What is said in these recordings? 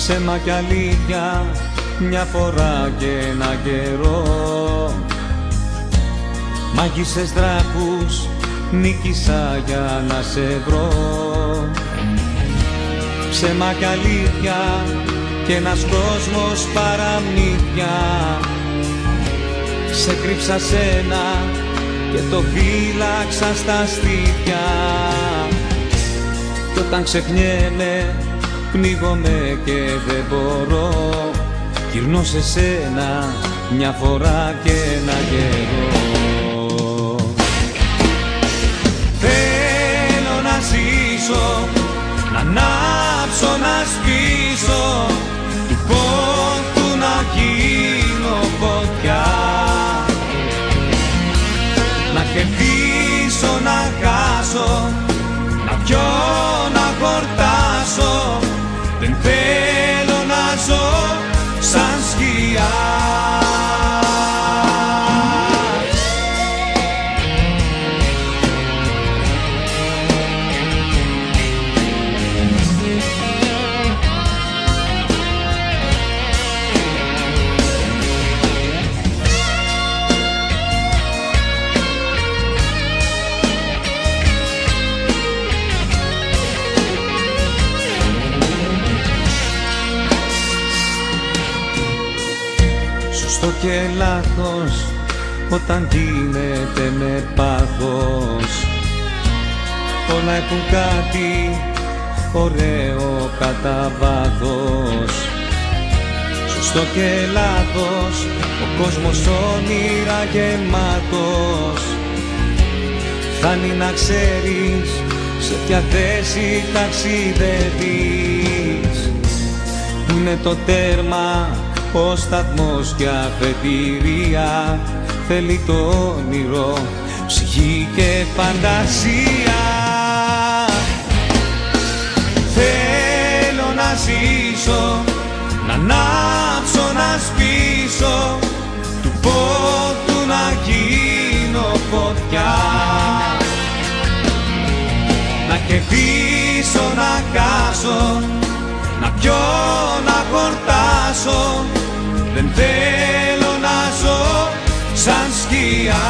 ψέμα κι αλήθεια, μια φορά και ένα καιρό. Μάγισσες δράκους νίκησα για να σε βρω. Ψέμα κι αλήθεια και ένας κόσμος παραμύθια. Σε κρύψα σένα και το φύλαξα στα στήθια. Κι όταν ξεχνιέμαι, πνίγομαι και δεν μπορώ. Γυρνώ σε σένα μια φορά και ένα καιρό. Θέλω να ζήσω, να ανάψω, να σβήσω, του πόντου να γίνω φωτιά. Να κερδίσω, να χάσω, να πιω, να χορτάσω. Δεν θέλω να ζω σαν σκιά. Σωστό και λάθος όταν γίνεται με πάθος, όλα έχουν κάτι ωραίο κατά βάθος. Σωστό και λάθος, ο κόσμος όνειρα γεμάτος. Φτάνει να ξέρεις σε ποια θέση ταξιδεύεις. Είναι το τέρμα ο σταθμός και αφετηρία. Θέλει το όνειρο, ψυχή και φαντασία. Θέλω να ζήσω, να ανάψω, να σβήσω, του πόντου να γίνω φωτιά. Να κερδίσω, να χάσω, να πιω, να χορτάσω. Δεν θέλω να ζω σαν σκιά.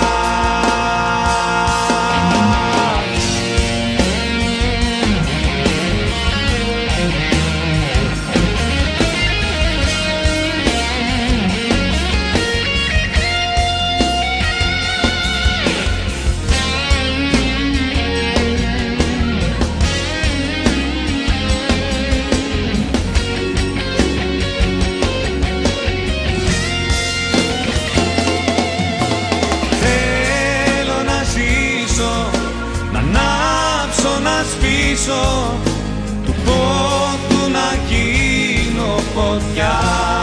Του πόντου να γίνω φωτιά.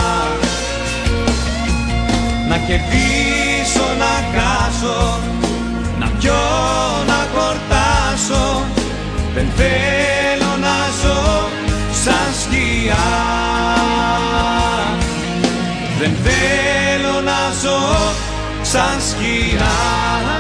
Να κερδίσω, να χάσω, να πιω, να χορτάσω. Δεν θέλω να ζω σαν σκιά. Δεν θέλω να ζω σαν σκιά.